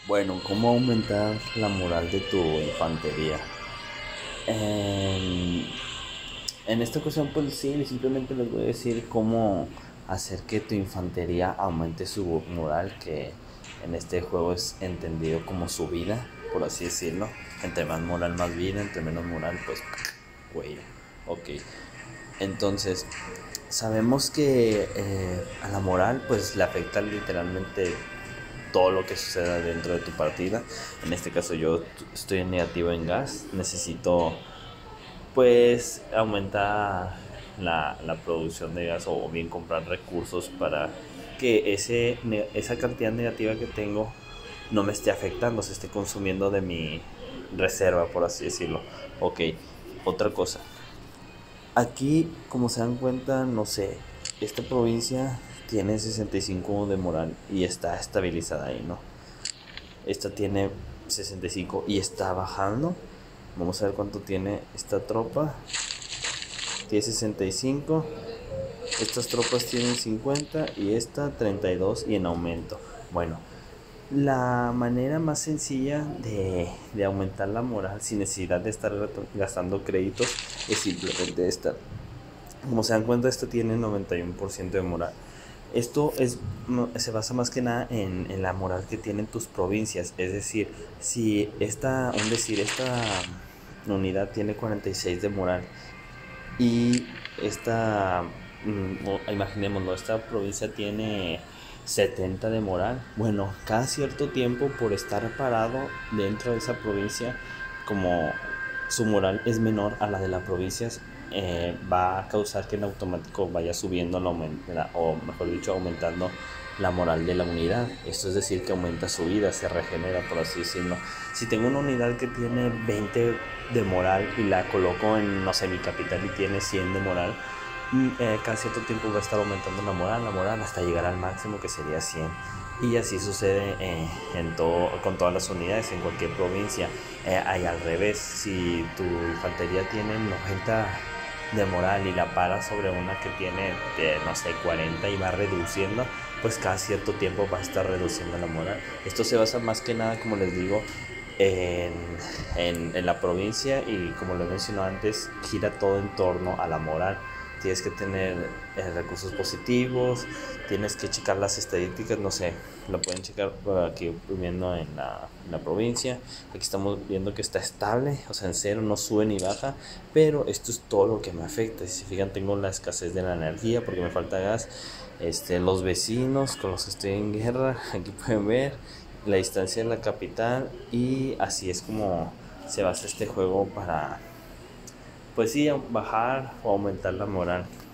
Bueno, ¿cómo aumentar la moral de tu infantería? En, en esta ocasión, pues sí, simplemente les voy a decir cómo hacer que tu infantería aumente su moral, que en este juego es entendido como su vida, por así decirlo. Entre más moral, más vida; entre menos moral, pues, güey. Ok. Entonces, sabemos que a la moral, pues le afecta literalmente todo lo que suceda dentro de tu partida. En este caso yo estoy en negativo en gas, necesito pues aumentar la producción de gas, o bien comprar recursos para que esa cantidad negativa que tengo no me esté afectando, se esté consumiendo de mi reserva, por así decirlo. Ok, otra cosa. Aquí, como se dan cuenta, no sé, esta provincia tiene 65 de moral y está estabilizada ahí, ¿no? Esta tiene 65 y está bajando. Vamos a ver cuánto tiene esta tropa. Tiene 65. Estas tropas tienen 50 y esta 32 y en aumento. Bueno, la manera más sencilla de aumentar la moral sin necesidad de estar gastando créditos es simplemente esta. Como se dan cuenta, esta tiene 91% de moral. Esto se basa más que nada en la moral que tienen tus provincias. Es decir, si esta unidad tiene 46 de moral y imaginémoslo, esta provincia tiene 70 de moral. Bueno, cada cierto tiempo, por estar parado dentro de esa provincia, como su moral es menor a la de la provincia, va a causar que en automático vaya subiendo o mejor dicho, aumentando la moral de la unidad. Esto es decir, que aumenta su vida, se regenera, por así decirlo. Si tengo una unidad que tiene 20 de moral y la coloco en, no sé, mi capital, y tiene 100 de moral, cada cierto tiempo va a estar aumentando la moral hasta llegar al máximo, que sería 100. Y así sucede con todas las unidades en cualquier provincia. Hay al revés, si tu infantería tiene 90 de moral y la paras sobre una que tiene, no sé, 40, y va reduciendo, pues cada cierto tiempo va a estar reduciendo la moral. Esto se basa más que nada, como les digo, en, en la provincia, y como lo he mencionado antes, gira todo en torno a la moral. Tienes que tener recursos positivos, tienes que checar las estadísticas, no sé, lo pueden checar por aquí viendo en la provincia. Aquí estamos viendo que está estable, o sea, en cero, no sube ni baja, pero esto es todo lo que me afecta. Si se fijan, tengo la escasez de la energía porque me falta gas, los vecinos con los que estoy en guerra, aquí pueden ver la distancia de la capital, y así es como se basa este juego para, pues sí, bajar o aumentar la moral.